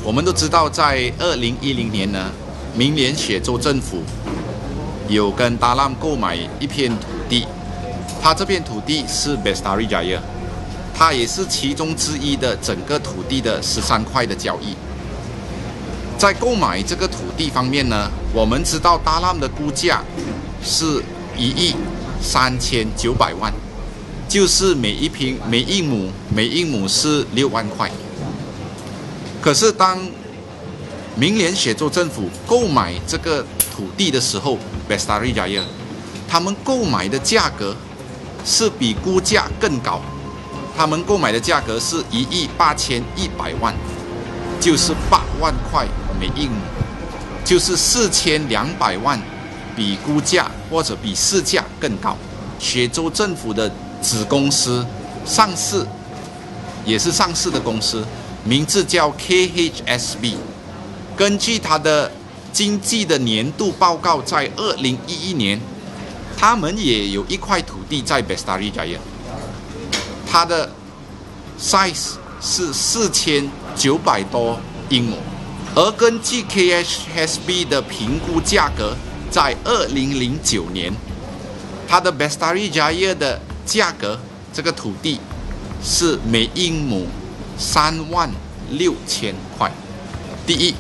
我们都知道，在2010年呢，明联雪州政府有跟达兰购买一片土地，它这片土地是 Bestari Jaya， 它也是其中之一的整个土地的13块的交易。在购买这个土地方面呢，我们知道达兰的估价是1.39亿万，就是每一亩是6万块。可是当明联雪州政府购买这个土地的时候 ，Bestari Jaya， 他们购买的价格是比估价更高，他们购买的价格是1.81亿万，就是8万块每一亩，就是4200万，比估价或者比市价更高。雪州政府的子公司上市，也是上市的公司，名字叫 KHSB。根据它的经济的年度报告，在2011年，他们也有一块土地在 Bestari Jaya， 它的 size 是4900多英亩，而根据 KHSB 的评估价格，在2009年，它的 Bestari Jaya 的价格，这个土地是每英亩36000块。第一，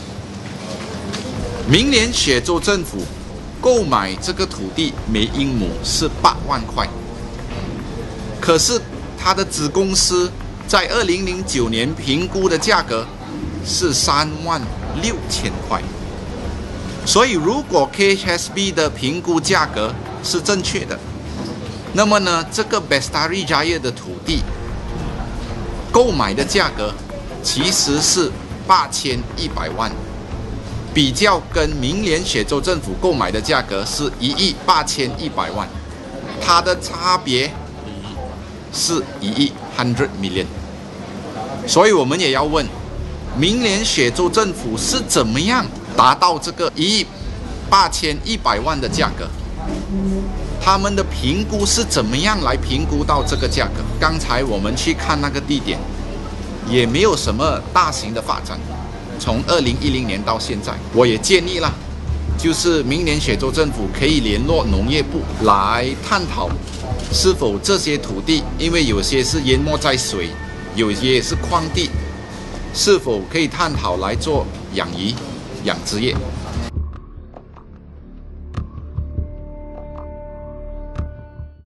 明年雪州政府购买这个土地每英亩是8万块，可是它的子公司在2009年评估的价格是36000块。所以如果 KHSB 的评估价格是正确的，那么呢，这个 Bestari Jaya 的土地购买的价格其实是8100万，比较跟明联雪州政府购买的价格是18100万，它的差别是100 million。所以我们也要问，明联雪州政府是怎么样达到这个18100万的价格？他们的评估是怎么样来评估到这个价格？刚才我们去看那个地点，也没有什么大型的发展。从2010年到现在，我也建议啦，就是明年雪州政府可以联络农业部来探讨，是否这些土地，因为有些是淹没在水，有些是矿地，是否可以探讨来做养殖业。